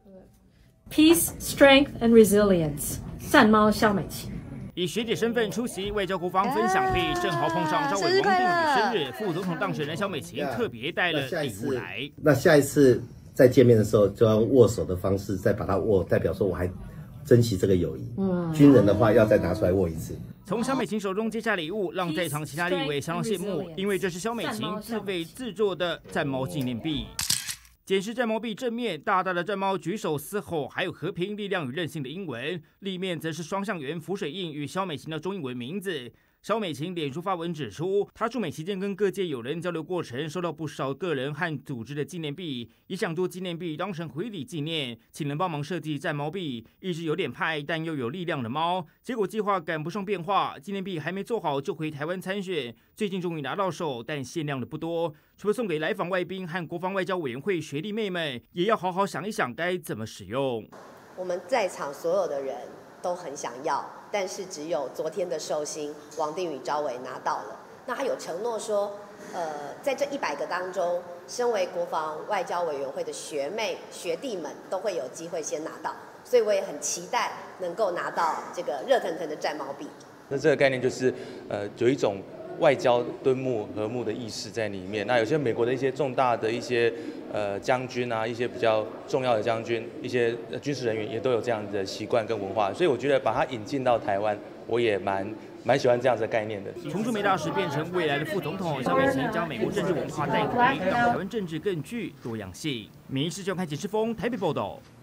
Peace, strength, and resilience. 战猫肖美琴。 以学姐身份出席外交国防分享会，正好碰上赵伟王定宇生日，副总统当选人萧美琴特别带了礼物来。 那下一次再见面的时候，就要握手的方式再把它握，代表说我还珍惜这个友谊。军人的话要再拿出来握一次。 从萧美琴手中接下礼物，让在场其他立委相当羡慕，因为这是萧美琴自费制作的战猫纪念币。检视战猫币正面，大大的战猫举手嘶吼，还有和平、力量与韧性的英文；立面则是双向圆浮水印与萧美琴的中英文名字。萧美琴脸书发文指出，她驻美期间跟各界友人交流过程，收到不少个人和组织的纪念币，也想做纪念币当成回礼纪念，请人帮忙设计战猫币，一只有点派但又有力量的猫。结果计划赶不上变化，纪念币还没做好就回台湾参选，最近终于拿到手，但限量的不多。除了送给来访外宾和国防外交委员会学弟妹们，也要好好想一想该怎么使用。 我们在场所有的人都很想要，但是只有昨天的寿星王定宇召委拿到了。那他有承诺说，在这100个当中，身为国防外交委员会的学妹学弟们都会有机会先拿到，所以我也很期待能够拿到这个热腾腾的战猫币。 那这个概念就是，有一种外交敦睦和睦的意识在里面。那有些美国的一些重大的一些将军啊，一些比较重要的将军，一些军事人员也都有这样的习惯跟文化，所以我觉得把它引进到台湾，我也蛮喜欢这样子的概念的。 从驻美大使变成未来的副总统，萧美琴将美国政治文化带回，让台湾政治更具多样性。民视就看简世峰台北报道。